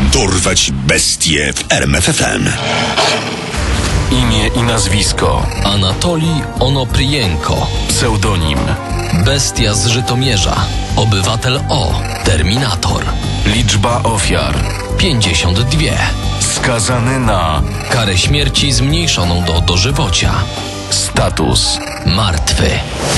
Dorwać bestie w RMFFM. Imię i nazwisko: Anatolij Onoprijenko. pseudonim, Bestia z Żytomierza. Obywatel O. Terminator. liczba ofiar, 52. skazany na Karę śmierci zmniejszoną do dożywocia. status. Martwy.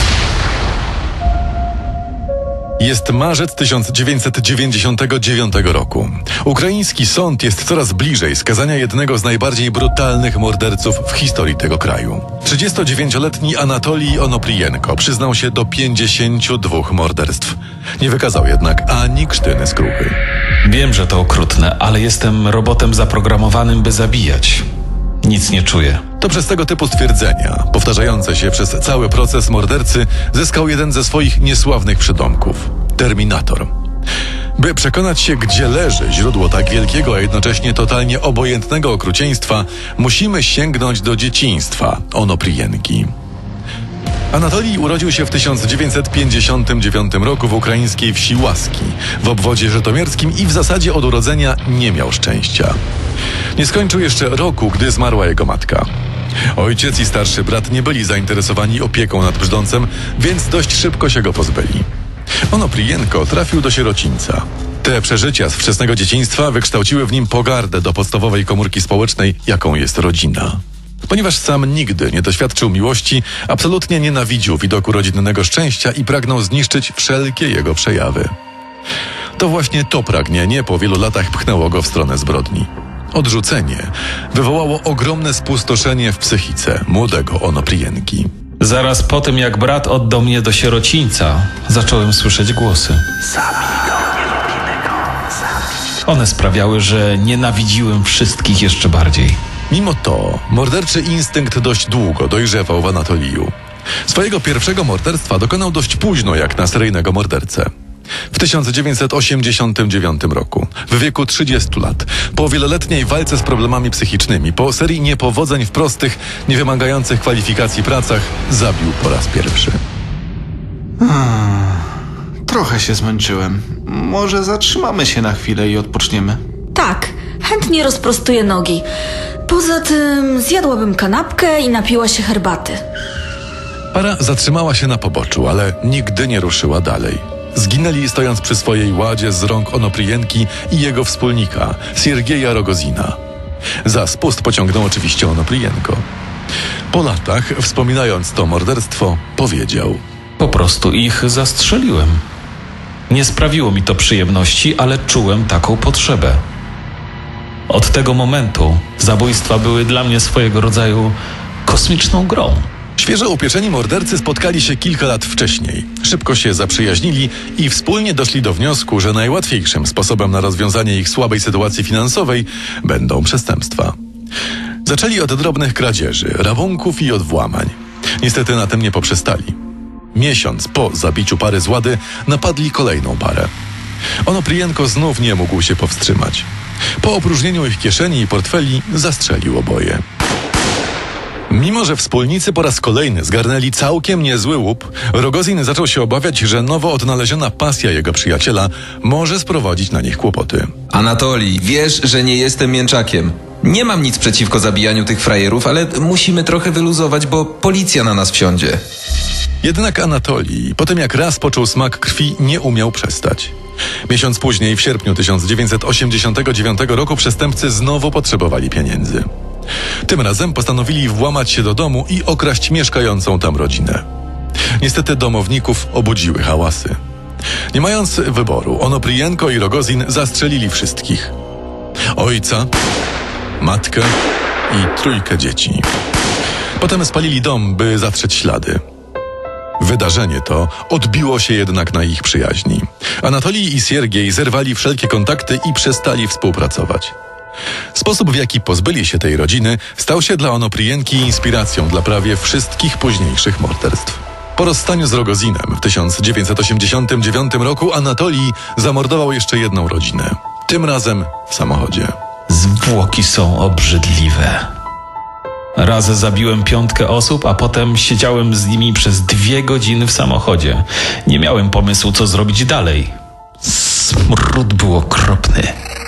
Jest marzec 1999 roku. Ukraiński sąd jest coraz bliżej skazania jednego z najbardziej brutalnych morderców w historii tego kraju. 39-letni Anatolij Onoprijenko przyznał się do 52 morderstw. Nie wykazał jednak ani krztyny skruchy. Wiem, że to okrutne, ale jestem robotem zaprogramowanym, by zabijać. Nic nie czuję. To przez tego typu stwierdzenia, powtarzające się przez cały proces mordercy, zyskał jeden ze swoich niesławnych przydomków – Terminator. By przekonać się, gdzie leży źródło tak wielkiego, a jednocześnie totalnie obojętnego okrucieństwa, musimy sięgnąć do dzieciństwa Onoprijenki. Anatolij urodził się w 1959 roku w ukraińskiej wsi Łaski, w obwodzie żytomierskim i w zasadzie od urodzenia nie miał szczęścia. Nie skończył jeszcze roku, gdy zmarła jego matka. Ojciec i starszy brat nie byli zainteresowani opieką nad brzdącem, więc dość szybko się go pozbyli. Onoprijenko trafił do sierocińca. Te przeżycia z wczesnego dzieciństwa wykształciły w nim pogardę do podstawowej komórki społecznej, jaką jest rodzina. Ponieważ sam nigdy nie doświadczył miłości, absolutnie nienawidził widoku rodzinnego szczęścia i pragnął zniszczyć wszelkie jego przejawy. To właśnie to pragnienie po wielu latach pchnęło go w stronę zbrodni. Odrzucenie wywołało ogromne spustoszenie w psychice młodego Onoprijenki. Zaraz po tym, jak brat oddał mnie do sierocińca, zacząłem słyszeć głosy. One sprawiały, że nienawidziłem wszystkich jeszcze bardziej. Mimo to morderczy instynkt dość długo dojrzewał w Anatoliju. Swojego pierwszego morderstwa dokonał dość późno jak na seryjnego mordercę. W 1989 roku, w wieku 30 lat, po wieloletniej walce z problemami psychicznymi, po serii niepowodzeń w prostych, niewymagających kwalifikacji pracach, zabił po raz pierwszy. Trochę się zmęczyłem. Może zatrzymamy się na chwilę i odpoczniemy? Tak, chętnie rozprostuję nogi. Poza tym zjadłabym kanapkę i napiła się herbaty. Para zatrzymała się na poboczu, ale nigdy nie ruszyła dalej. Zginęli stojąc przy swojej ładzie z rąk Onoprijenki i jego wspólnika, Siergieja Rogozina. Za spust pociągnął oczywiście Onoprijenko. Po latach, wspominając to morderstwo, powiedział: Po prostu ich zastrzeliłem. Nie sprawiło mi to przyjemności, ale czułem taką potrzebę. Od tego momentu zabójstwa były dla mnie swojego rodzaju kosmiczną grą. Świeżo upieczeni mordercy spotkali się kilka lat wcześniej. Szybko się zaprzyjaźnili i wspólnie doszli do wniosku, że najłatwiejszym sposobem na rozwiązanie ich słabej sytuacji finansowej będą przestępstwa. Zaczęli od drobnych kradzieży, rabunków i od włamań. Niestety na tym nie poprzestali. Miesiąc po zabiciu pary z łady napadli kolejną parę. Onoprijenko znów nie mógł się powstrzymać. Po opróżnieniu ich kieszeni i portfeli zastrzelił oboje. Mimo że wspólnicy po raz kolejny zgarnęli całkiem niezły łup, Rogozin zaczął się obawiać, że nowo odnaleziona pasja jego przyjaciela może sprowadzić na nich kłopoty. Anatolij, wiesz, że nie jestem mięczakiem. Nie mam nic przeciwko zabijaniu tych frajerów, ale musimy trochę wyluzować, bo policja na nas wsiądzie. Jednak Anatolij, po tym jak raz poczuł smak krwi, nie umiał przestać. Miesiąc później, w sierpniu 1989 roku, przestępcy znowu potrzebowali pieniędzy. Tym razem postanowili włamać się do domu i okraść mieszkającą tam rodzinę. Niestety domowników obudziły hałasy. Nie mając wyboru, Onoprijenko i Rogozin zastrzelili wszystkich. Ojca, matkę i 3 dzieci. Potem spalili dom, by zatrzeć ślady. Wydarzenie to odbiło się jednak na ich przyjaźni. Anatolij i Siergiej zerwali wszelkie kontakty i przestali współpracować. Sposób, w jaki pozbyli się tej rodziny, stał się dla Onoprijenki inspiracją dla prawie wszystkich późniejszych morderstw. Po rozstaniu z Rogozinem w 1989 roku Anatolij zamordował jeszcze jedną rodzinę. Tym razem w samochodzie. Zwłoki są obrzydliwe. Raz zabiłem 5 osób, a potem siedziałem z nimi przez 2 godziny w samochodzie. Nie miałem pomysłu, co zrobić dalej. Smród był okropny.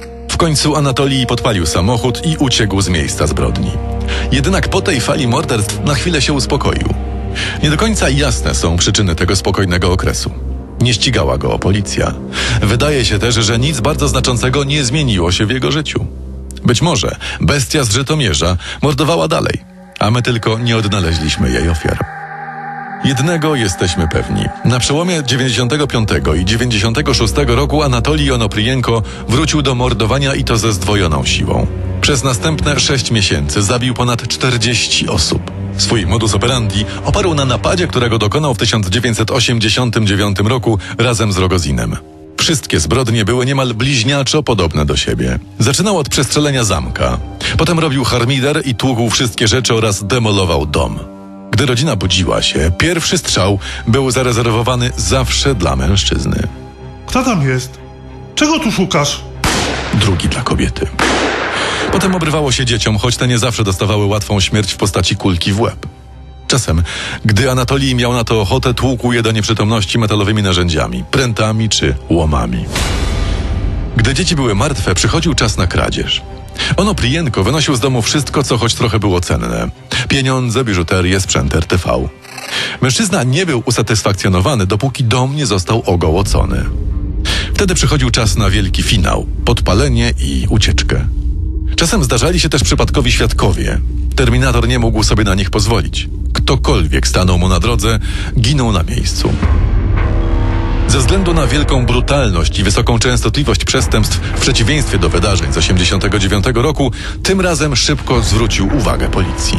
końcu Anatolij podpalił samochód i uciekł z miejsca zbrodni. Jednak po tej fali morderstw na chwilę się uspokoił. Nie do końca jasne są przyczyny tego spokojnego okresu. Nie ścigała go policja. Wydaje się też, że nic bardzo znaczącego nie zmieniło się w jego życiu. Być może bestia z Żytomierza mordowała dalej, a my tylko nie odnaleźliśmy jej ofiar. Jednego jesteśmy pewni. Na przełomie 95 i 96 roku Anatolij Onoprijenko wrócił do mordowania i to ze zdwojoną siłą. Przez następne 6 miesięcy zabił ponad 40 osób. Swój modus operandi oparł na napadzie, którego dokonał w 1989 roku razem z Rogozinem. Wszystkie zbrodnie były niemal bliźniaczo podobne do siebie. Zaczynał od przestrzelenia zamka. Potem robił harmider i tłukł wszystkie rzeczy oraz demolował dom. Gdy rodzina budziła się, pierwszy strzał był zarezerwowany zawsze dla mężczyzny. Kto tam jest? Czego tu szukasz? Drugi dla kobiety. Potem obrywało się dzieciom, choć te nie zawsze dostawały łatwą śmierć w postaci kulki w łeb. Czasem, gdy Anatolij miał na to ochotę, tłukł je do nieprzytomności metalowymi narzędziami, prętami czy łomami. Gdy dzieci były martwe, przychodził czas na kradzież. Onoprijenko wynosił z domu wszystko, co choć trochę było cenne. Pieniądze, biżuterię, sprzęt RTV. Mężczyzna nie był usatysfakcjonowany, dopóki dom nie został ogołocony. Wtedy przychodził czas na wielki finał, podpalenie i ucieczkę. Czasem zdarzali się też przypadkowi świadkowie. Terminator nie mógł sobie na nich pozwolić. Ktokolwiek stanął mu na drodze, ginął na miejscu. Ze względu na wielką brutalność i wysoką częstotliwość przestępstw, w przeciwieństwie do wydarzeń z 1989 roku, tym razem szybko zwrócił uwagę policji.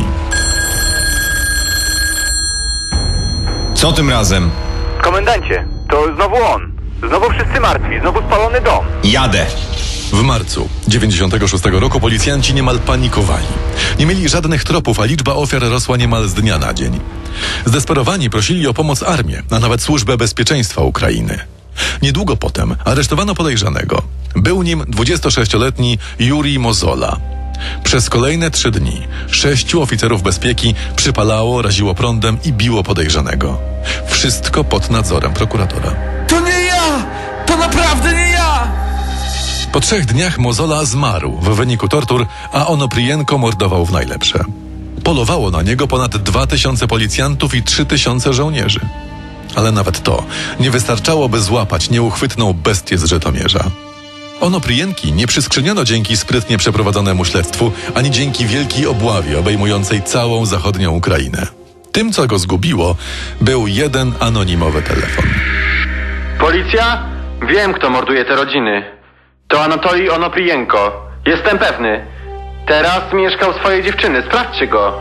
Co tym razem? Komendancie, to znowu on. Znowu wszyscy martwi, znowu spalony dom. Jadę. W marcu 1996 roku policjanci niemal panikowali. Nie mieli żadnych tropów, a liczba ofiar rosła niemal z dnia na dzień. Zdesperowani prosili o pomoc armię, a nawet Służbę Bezpieczeństwa Ukrainy. Niedługo potem aresztowano podejrzanego. Był nim 26-letni Jurij Mozola. Przez kolejne 3 dni 6 oficerów bezpieki przypalało, raziło prądem i biło podejrzanego. Wszystko pod nadzorem prokuratora. To nie ja! To naprawdę nie ja! Po 3 dniach Mozola zmarł w wyniku tortur, a Onoprijenko mordował w najlepsze. Polowało na niego ponad 2000 policjantów i 3000 żołnierzy. Ale nawet to nie wystarczało, by złapać nieuchwytną bestię z Żytomierza. Onoprijenki nie przyskrzyniono dzięki sprytnie przeprowadzonemu śledztwu, ani dzięki wielkiej obławie obejmującej całą zachodnią Ukrainę. Tym, co go zgubiło, był jeden anonimowy telefon. Policja? Wiem, kto morduje te rodziny. To Anatolij Onoprijenko. Jestem pewny. Teraz mieszka u swojej dziewczyny. Sprawdźcie go.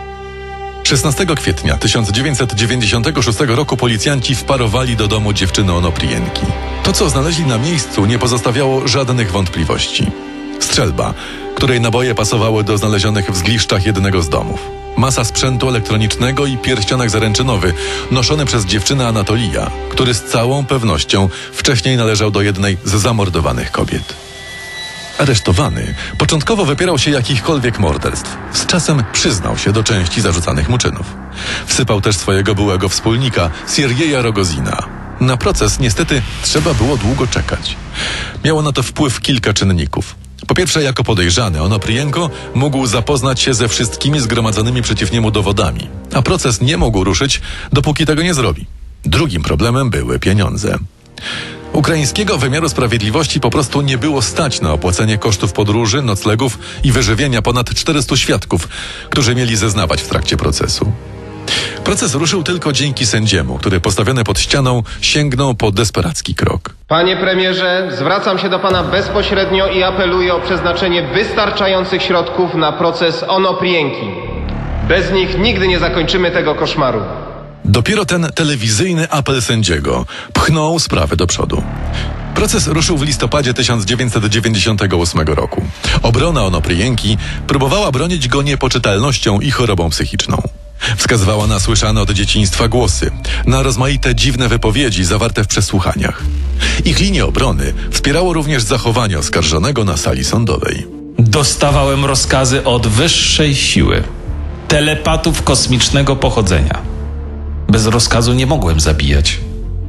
16 kwietnia 1996 roku policjanci wparowali do domu dziewczyny Onoprijenki. To, co znaleźli na miejscu, nie pozostawiało żadnych wątpliwości. Strzelba, której naboje pasowały do znalezionych w zgliszczach jednego z domów. Masa sprzętu elektronicznego i pierścionek zaręczynowy noszony przez dziewczynę Anatolija, który z całą pewnością wcześniej należał do jednej z zamordowanych kobiet. Aresztowany początkowo wypierał się jakichkolwiek morderstw. Z czasem przyznał się do części zarzucanych mu czynów. Wsypał też swojego byłego wspólnika, Siergieja Rogozina. Na proces niestety trzeba było długo czekać. Miało na to wpływ kilka czynników. Po pierwsze, jako podejrzany, Onoprijenko mógł zapoznać się ze wszystkimi zgromadzonymi przeciw niemu dowodami, a proces nie mógł ruszyć, dopóki tego nie zrobi. Drugim problemem były pieniądze. Ukraińskiego wymiaru sprawiedliwości po prostu nie było stać na opłacenie kosztów podróży, noclegów i wyżywienia ponad 400 świadków, którzy mieli zeznawać w trakcie procesu. Proces ruszył tylko dzięki sędziemu, który postawiony pod ścianą sięgnął po desperacki krok. Panie premierze, zwracam się do pana bezpośrednio i apeluję o przeznaczenie wystarczających środków na proces Onoprijenki. Bez nich nigdy nie zakończymy tego koszmaru. Dopiero ten telewizyjny apel sędziego pchnął sprawę do przodu. Proces ruszył w listopadzie 1998 roku. Obrona Onoprijenki próbowała bronić go niepoczytalnością i chorobą psychiczną. Wskazywała na słyszane od dzieciństwa głosy, na rozmaite dziwne wypowiedzi zawarte w przesłuchaniach. Ich linię obrony wspierało również zachowanie oskarżonego na sali sądowej. Dostawałem rozkazy od wyższej siły, telepatów kosmicznego pochodzenia. Bez rozkazu nie mogłem zabijać.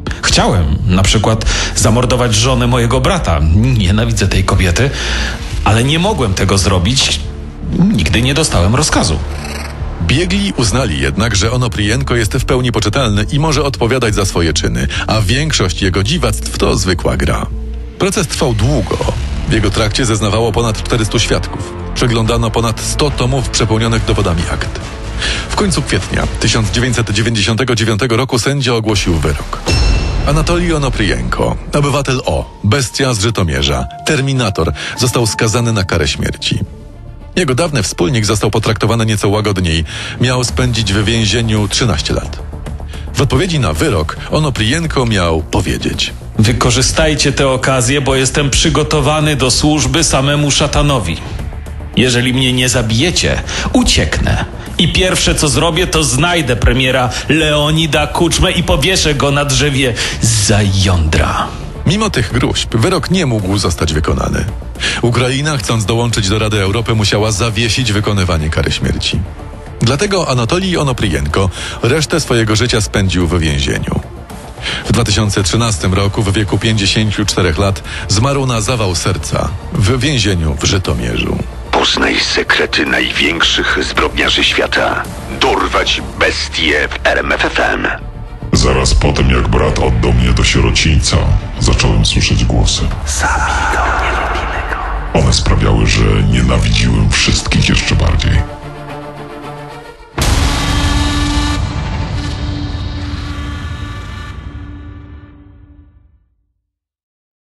Chciałem na przykład zamordować żonę mojego brata. Nienawidzę tej kobiety, ale nie mogłem tego zrobić. Nigdy nie dostałem rozkazu. Biegli uznali jednak, że Onoprienko jest w pełni poczytalny i może odpowiadać za swoje czyny, a większość jego dziwactw to zwykła gra. Proces trwał długo. W jego trakcie zeznawało ponad 400 świadków. Przeglądano ponad 100 tomów przepełnionych dowodami akt. W końcu kwietnia 1999 roku sędzia ogłosił wyrok. Anatolij Onoprienko, obywatel O, bestia z Żytomierza, terminator, został skazany na karę śmierci. Jego dawny wspólnik został potraktowany nieco łagodniej. Miał spędzić w więzieniu 13 lat. W odpowiedzi na wyrok Onoprienko miał powiedzieć: Wykorzystajcie tę okazję, bo jestem przygotowany do służby samemu szatanowi. Jeżeli mnie nie zabijecie, ucieknę. I pierwsze co zrobię, to znajdę premiera Leonida Kuczmę i powieszę go na drzewie za jądra. Mimo tych gruźb wyrok nie mógł zostać wykonany. Ukraina, chcąc dołączyć do Rady Europy, musiała zawiesić wykonywanie kary śmierci. Dlatego Anatolij Onoprienko resztę swojego życia spędził w więzieniu. W 2013 roku w wieku 54 lat zmarł na zawał serca w więzieniu w Żytomierzu. Poznaj sekrety największych zbrodniarzy świata. Dorwać bestie w RMF FM. Zaraz potem, jak brat oddał mnie do sierocińca, zacząłem słyszeć głosy. One sprawiały, że